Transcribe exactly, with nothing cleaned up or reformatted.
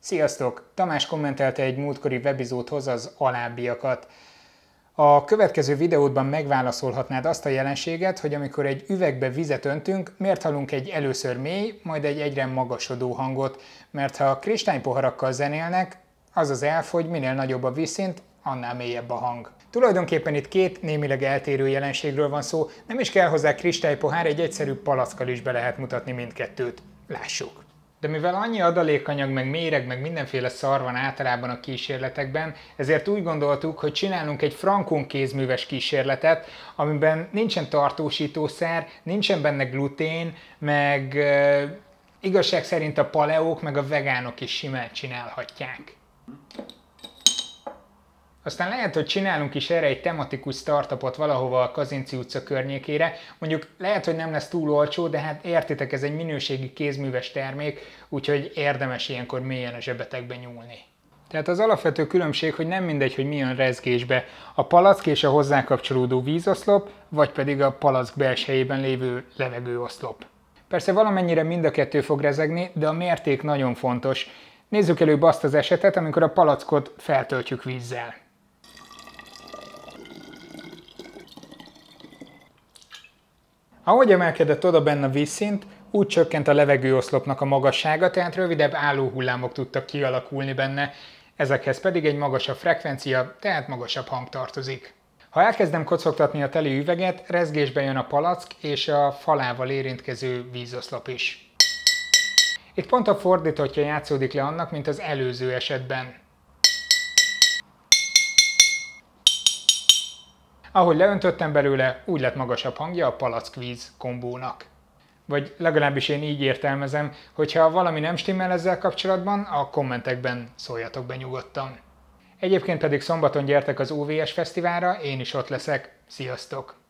Sziasztok! Tamás kommentelte egy múltkori webizódhoz az alábbiakat. A következő videódban megválaszolhatnád azt a jelenséget, hogy amikor egy üvegbe vizet öntünk, miért hallunk egy először mély, majd egy egyre magasodó hangot, mert ha kristálypoharakkal zenélnek, az az elf, hogy minél nagyobb a vízszint, annál mélyebb a hang. Tulajdonképpen itt két némileg eltérő jelenségről van szó, nem is kell hozzá kristálypohár, egy egyszerű palackkal is be lehet mutatni mindkettőt. Lássuk! De mivel annyi adalékanyag, meg méreg, meg mindenféle szar van általában a kísérletekben, ezért úgy gondoltuk, hogy csinálunk egy frankon kézműves kísérletet, amiben nincsen tartósítószer, nincsen benne glutén, meg e, igazság szerint a paleók, meg a vegánok is simán csinálhatják. Aztán lehet, hogy csinálunk is erre egy tematikus startupot valahova a Kazinczy utca környékére. Mondjuk lehet, hogy nem lesz túl olcsó, de hát értitek, ez egy minőségi kézműves termék, úgyhogy érdemes ilyenkor mélyen a zsebetekbe nyúlni. Tehát az alapvető különbség, hogy nem mindegy, hogy mi jön rezgésbe, a palack és a hozzá kapcsolódó vízoszlop, vagy pedig a palack belsejében lévő levegőoszlop. Persze valamennyire mind a kettő fog rezegni, de a mérték nagyon fontos. Nézzük előbb azt az esetet, amikor a palackot feltöltjük vízzel. Ahogy emelkedett oda benne a vízszint, úgy csökkent a levegőoszlopnak a magassága, tehát rövidebb állóhullámok tudtak kialakulni benne, ezekhez pedig egy magasabb frekvencia, tehát magasabb hang tartozik. Ha elkezdem kocogtatni a teli üveget, rezgésbe jön a palack és a falával érintkező vízoszlop is. Itt pont a fordítottja játszódik le annak, mint az előző esetben. Ahogy leöntöttem belőle, úgy lett magasabb hangja a palack-víz kombónak. Vagy legalábbis én így értelmezem, hogyha valami nem stimmel ezzel kapcsolatban, a kommentekben szóljatok be nyugodtan. Egyébként pedig szombaton gyertek az o vé es fesztiválra, én is ott leszek. Sziasztok!